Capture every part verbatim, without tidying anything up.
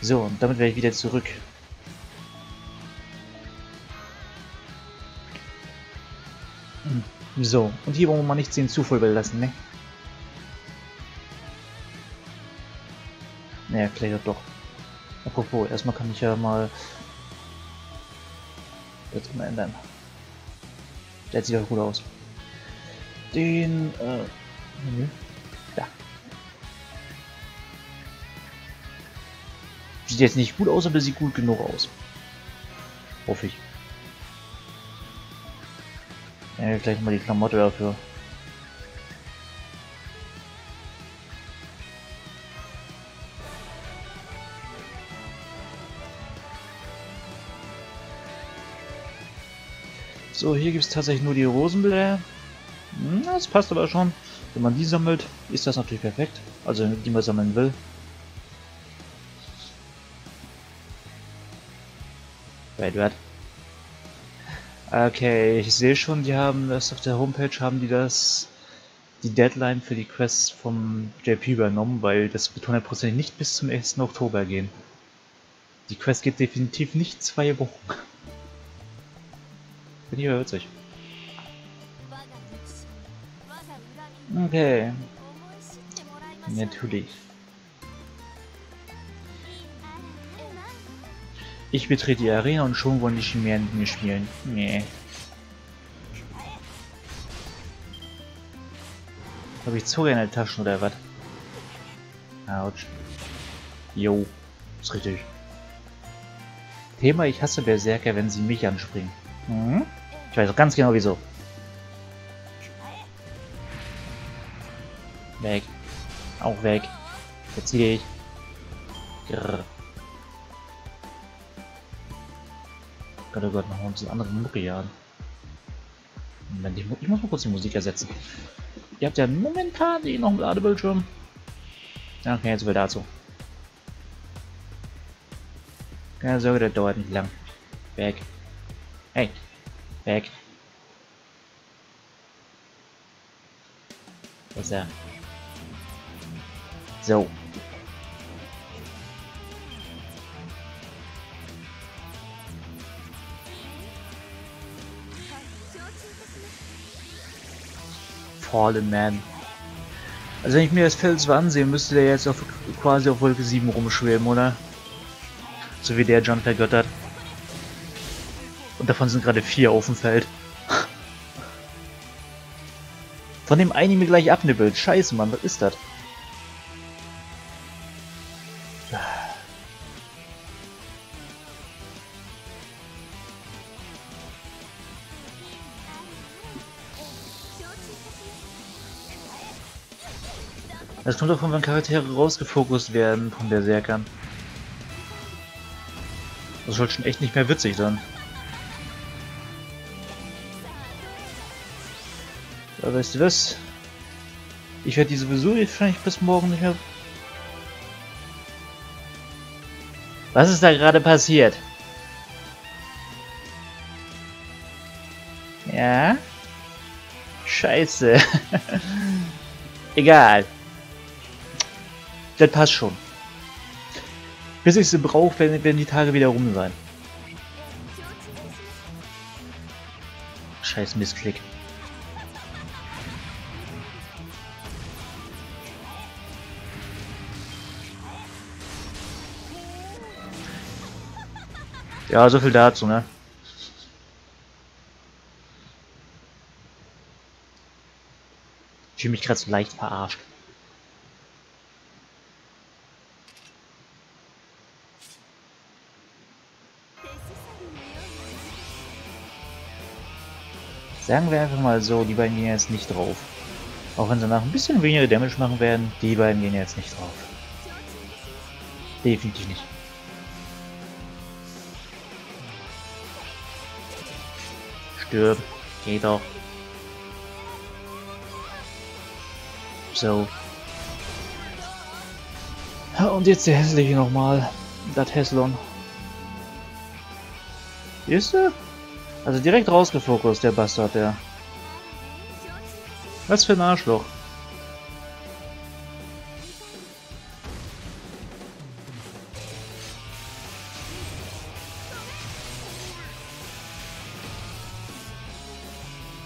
So, und damit werde ich wieder zurück. So, und hier wollen wir mal nichts den Zufall überlassen, ne? Naja, vielleicht doch. Apropos, erstmal kann ich ja mal das mal ändern. Der sieht doch gut aus. Den, äh, Menü. Da. Sieht jetzt nicht gut aus, aber sieht gut genug aus. Hoffe ich. Ja, gleich mal die Klamotte dafür. So, hier gibt es tatsächlich nur die Rosenblätter. Hm, das passt aber schon. Wenn man die sammelt, ist das natürlich perfekt. Also, die man sammeln will. Wait, what? Okay, ich sehe schon, die haben das auf der Homepage, haben die das, die Deadline für die Quests vom J P übernommen, weil das wird hundertprozentig nicht bis zum ersten Oktober gehen. Die Quest geht definitiv nicht zwei Wochen. Bin ich aber witzig. Okay. Natürlich. Ich betrete die Arena und schon wollen die Chimären mit mir spielen. Nee. Habe ich Zucker in der Tasche oder was? Autsch. Jo. Ist richtig. Thema, ich hasse Berserker, wenn sie mich anspringen. Hm? Ich weiß auch ganz genau wieso. Weg. Auch weg. Jetzt gehe ich. Grrr. Gott, oh Gott, noch uns eine andere Mucke jagen. Moment, ich, ich muss mal kurz die Musik ersetzen. Ihr habt ja momentan eh noch einen Ladebildschirm. Okay, jetzt wieder dazu. Keine Sorge, das dauert nicht lang. Weg. Hey. Weg. Was ist er? So. Fallen Man. Also wenn ich mir das Feld so ansehe, müsste der jetzt auf, quasi auf Wolke sieben rumschweben, oder? So wie der John vergöttert. Und davon sind gerade vier auf dem Feld. Von dem einen mir gleich abnippelt. Scheiße, Mann, was ist das? Das kommt davon, wenn Charaktere rausgefokust werden von Berserkern. Das soll schon echt nicht mehr witzig sein. Aber weißt du was? Ich werde die sowieso wahrscheinlich bis morgen nicht mehr... Was ist da gerade passiert? Ja? Scheiße. Egal. Das passt schon. Bis ich sie brauche, werden, werden die Tage wieder rum sein. Scheiß Missklick. Ja, so viel dazu, ne? Ich fühle mich gerade so leicht verarscht. Sagen wir einfach mal so, die beiden gehen jetzt nicht drauf. Auch wenn sie danach ein bisschen weniger Damage machen werden, die beiden gehen jetzt nicht drauf. Definitiv nicht. Stirb. Geht doch. So. Und jetzt der hässliche nochmal. Das Hässlon. Ist er? Also direkt rausgefokust, der Bastard, der. Was für ein Arschloch.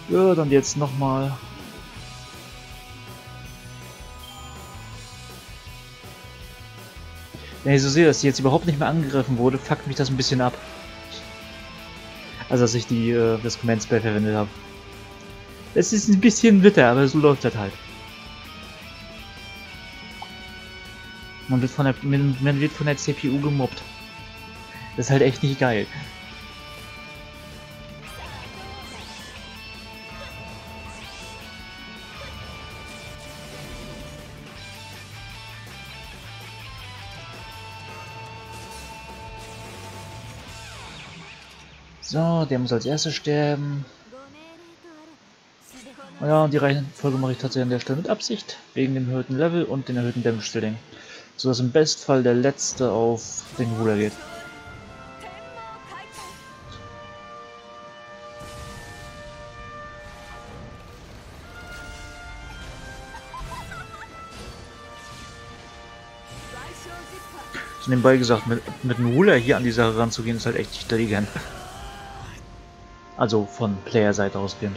Ja, dann jetzt nochmal. Wenn ich so sehe, dass die jetzt überhaupt nicht mehr angegriffen wurde, fuckt mich das ein bisschen ab. Also, dass ich die, äh, das Command-Spell verwendet habe. Es ist ein bisschen bitter, aber so läuft das halt. Man wird von der, man wird von der C P U gemobbt. Das ist halt echt nicht geil. So, der muss als erster sterben. Ja, und die Reihenfolge mache ich tatsächlich an der Stelle mit Absicht, wegen dem erhöhten Level und den erhöhten Damage Ceiling. So dass im Bestfall der letzte auf den Ruder geht. So nebenbei gesagt, mit, mit einem Ruler hier an die Sache ranzugehen, ist halt echt intelligent. Also von Player-Seite ausgehend.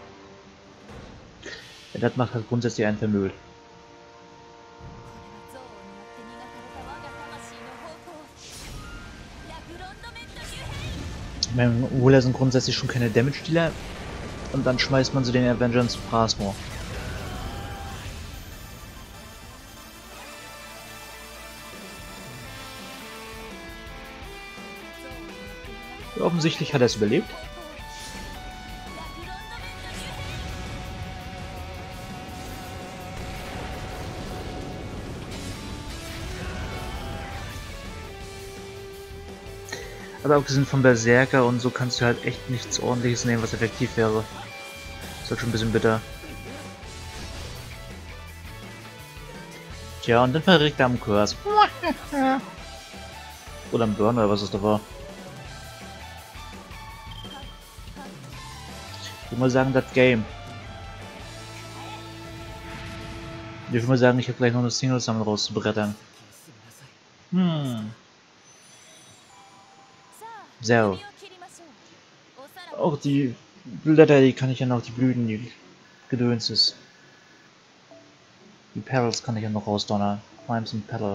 Ja, das macht halt grundsätzlich einen vermüllt. Ich meine, Ruler sind grundsätzlich schon keine Damage-Dealer und dann schmeißt man sie den Avengers Phasma. Ja, offensichtlich hat er es überlebt. Aber abgesehen von Berserker und so kannst du halt echt nichts Ordentliches nehmen, was effektiv wäre. Ist halt schon ein bisschen bitter. Tja, und dann verreckt er am Curse. Oder am Burn, oder was es da war. Ich würde mal sagen, das Game. Ich würde mal sagen, ich habe gleich noch eine Single Summon rauszubrettern. Hm. So. Auch die Blätter, die kann ich ja noch, die Blüten, die Gedöns ist. Die Perils kann ich ja noch rausdonnern. Crimes und Peril.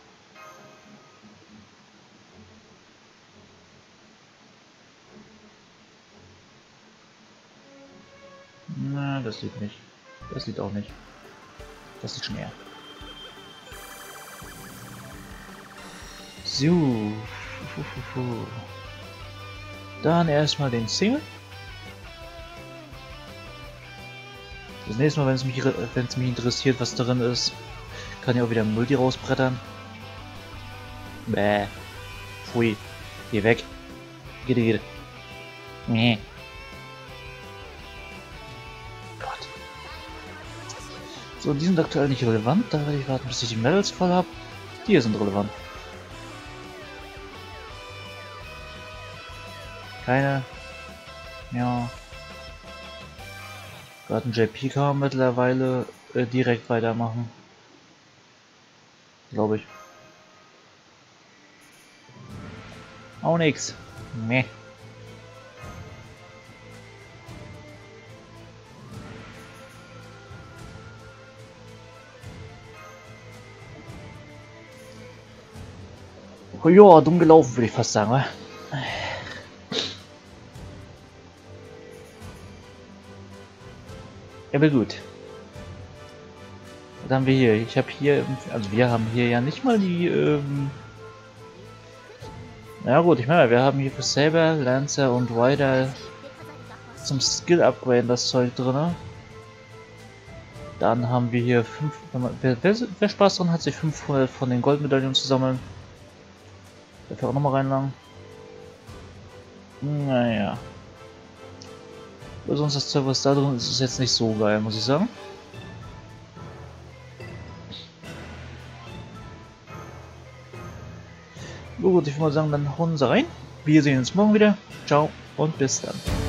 Na, das sieht nicht. Das sieht auch nicht. Das sieht schon eher. So. Dann erstmal den Single. Das nächste Mal, wenn es mich, wenn es mich interessiert, was darin ist, kann ich auch wieder Multi rausbrettern. Bäh. Pfui. Geh weg. Geh, geh, geh. Nee. Gott. So, die sind aktuell nicht relevant. Da werde ich warten, bis ich die Medals voll habe. Die hier sind relevant. Keine. Ja. Gerade ein J P kann man mittlerweile äh, direkt weitermachen. Glaube ich. Auch nix. Meh. Oh ja, dumm gelaufen, würde ich fast sagen, wa? Aber gut. Was haben wir hier? Ich habe hier, also wir haben hier ja nicht mal die, ähm na gut, ich meine, wir haben hier für Saber, Lancer und Rider zum Skill Upgrade das Zeug drin. Dann haben wir hier fünf, wenn man, wer, wer, wer Spaß dran hat, sich fünfhundert von den Goldmedaillen zu sammeln. Dafür auch nochmal reinlangen. Naja. Aber sonst das Zeug, was da drin ist, ist jetzt nicht so geil, muss ich sagen. Gut, ich würde mal sagen, dann hauen sie rein. Wir sehen uns morgen wieder. Ciao und bis dann.